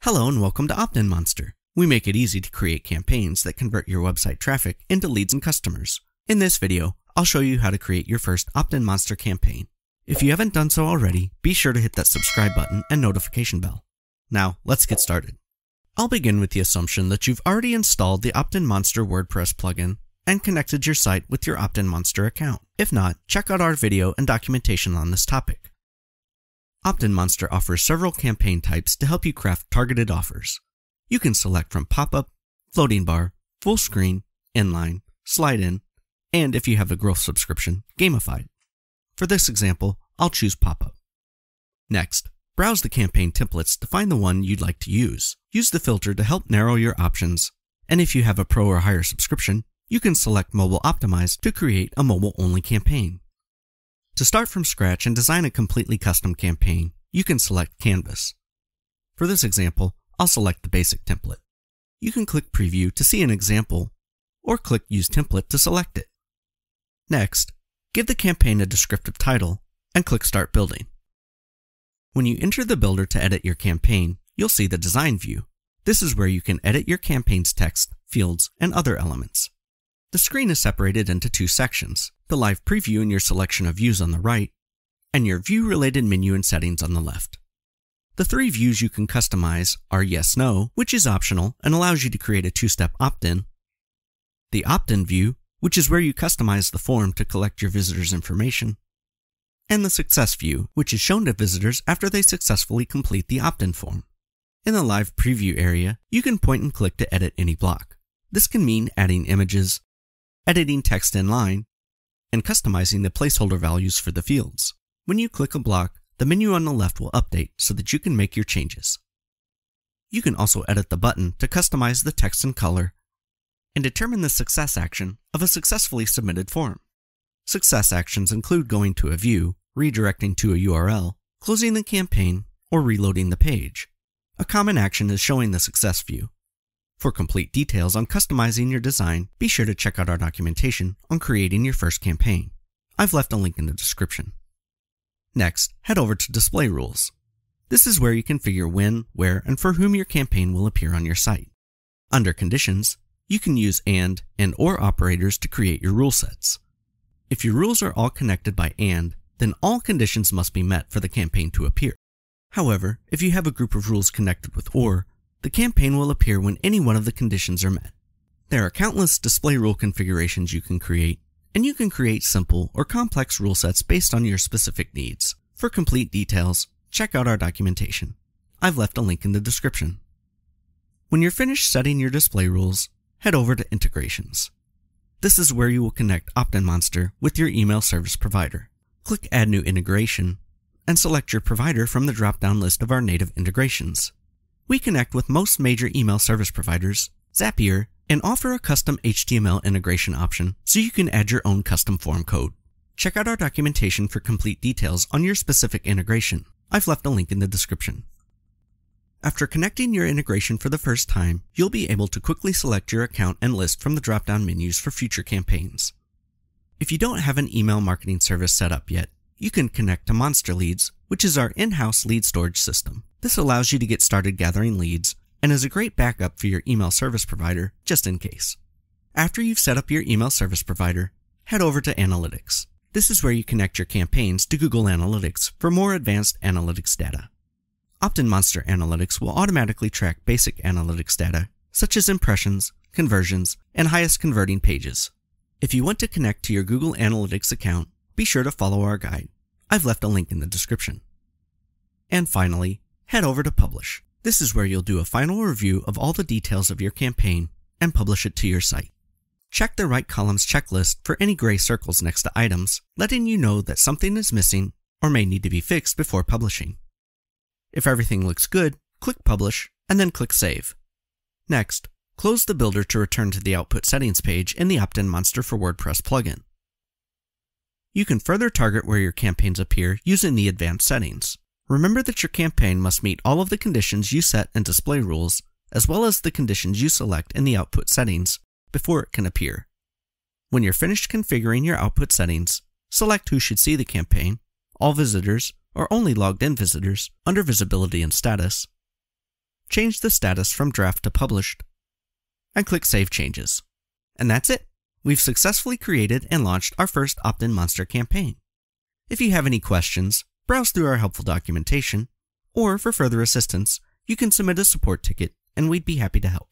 Hello and welcome to OptinMonster. We make it easy to create campaigns that convert your website traffic into leads and customers. In this video, I'll show you how to create your first OptinMonster campaign. If you haven't done so already, be sure to hit that subscribe button and notification bell. Now, let's get started. I'll begin with the assumption that you've already installed the OptinMonster WordPress plugin and connected your site with your OptinMonster account. If not, check out our video and documentation on this topic. OptinMonster offers several campaign types to help you craft targeted offers. You can select from pop-up, floating bar, full screen, inline, slide-in, and if you have a growth subscription, gamified. For this example, I'll choose pop-up. Next, browse the campaign templates to find the one you'd like to use. Use the filter to help narrow your options, and if you have a pro or higher subscription, you can select mobile optimized to create a mobile-only campaign. To start from scratch and design a completely custom campaign, you can select Canvas. For this example, I'll select the basic template. You can click Preview to see an example, or click Use Template to select it. Next, give the campaign a descriptive title and click Start Building. When you enter the builder to edit your campaign, you'll see the Design view. This is where you can edit your campaign's text, fields, and other elements. The screen is separated into two sections, the live preview and your selection of views on the right, and your view-related menu and settings on the left. The three views you can customize are Yes/No, which is optional and allows you to create a two-step opt-in, the opt-in view, which is where you customize the form to collect your visitors' information, and the Success view, which is shown to visitors after they successfully complete the opt-in form. In the live preview area, you can point and click to edit any block. This can mean adding images, editing text in line, and customizing the placeholder values for the fields. When you click a block, the menu on the left will update so that you can make your changes. You can also edit the button to customize the text and color, and determine the success action of a successfully submitted form. Success actions include going to a view, redirecting to a URL, closing the campaign, or reloading the page. A common action is showing the success view. For complete details on customizing your design, be sure to check out our documentation on creating your first campaign. I've left a link in the description. Next, head over to Display Rules. This is where you configure when, where, and for whom your campaign will appear on your site. Under Conditions, you can use and/or operators to create your rule sets. If your rules are all connected by and, then all conditions must be met for the campaign to appear. However, if you have a group of rules connected with or, the campaign will appear when any one of the conditions are met. There are countless display rule configurations you can create, and you can create simple or complex rule sets based on your specific needs. For complete details, check out our documentation. I've left a link in the description. When you're finished setting your display rules, head over to Integrations. This is where you will connect OptinMonster with your email service provider. Click Add New Integration, and select your provider from the drop-down list of our native integrations. We connect with most major email service providers, Zapier, and offer a custom HTML integration option so you can add your own custom form code. Check out our documentation for complete details on your specific integration. I've left a link in the description. After connecting your integration for the first time, you'll be able to quickly select your account and list from the drop-down menus for future campaigns. If you don't have an email marketing service set up yet, you can connect to Monster Leads, which is our in-house lead storage system. This allows you to get started gathering leads and is a great backup for your email service provider, just in case. After you've set up your email service provider, head over to Analytics. This is where you connect your campaigns to Google Analytics for more advanced analytics data. OptinMonster Analytics will automatically track basic analytics data, such as impressions, conversions, and highest converting pages. If you want to connect to your Google Analytics account, be sure to follow our guide. I've left a link in the description. And finally, head over to Publish. This is where you'll do a final review of all the details of your campaign and publish it to your site. Check the right columns checklist for any gray circles next to items, letting you know that something is missing or may need to be fixed before publishing. If everything looks good, click Publish and then click Save. Next, close the builder to return to the Output Settings page in the OptinMonster for WordPress plugin. You can further target where your campaigns appear using the advanced settings. Remember that your campaign must meet all of the conditions you set in display rules, as well as the conditions you select in the output settings, before it can appear. When you're finished configuring your output settings, select who should see the campaign, all visitors, or only logged in visitors, under Visibility and Status. change the status from draft to published, and click Save Changes. And that's it. We've successfully created and launched our first OptinMonster campaign. If you have any questions, browse through our helpful documentation, or for further assistance, you can submit a support ticket and we'd be happy to help.